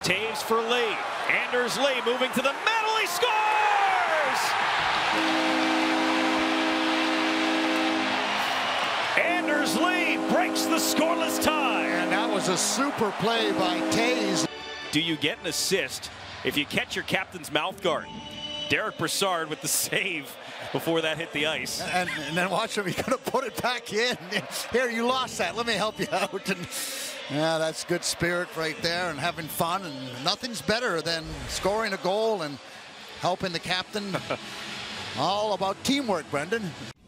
Taves for Lee. Anders Lee moving to the middle. He scores! Anders Lee breaks the scoreless tie. And that was a super play by Taves. Do you get an assist if you catch your captain's mouth guard? Derick Brassard with the save before that hit the ice. And then watch him, he's going to put it back in. Here, you lost that. Let me help you out. And, yeah, that's good spirit right there and having fun. And nothing's better than scoring a goal and helping the captain. All about teamwork, Brendan.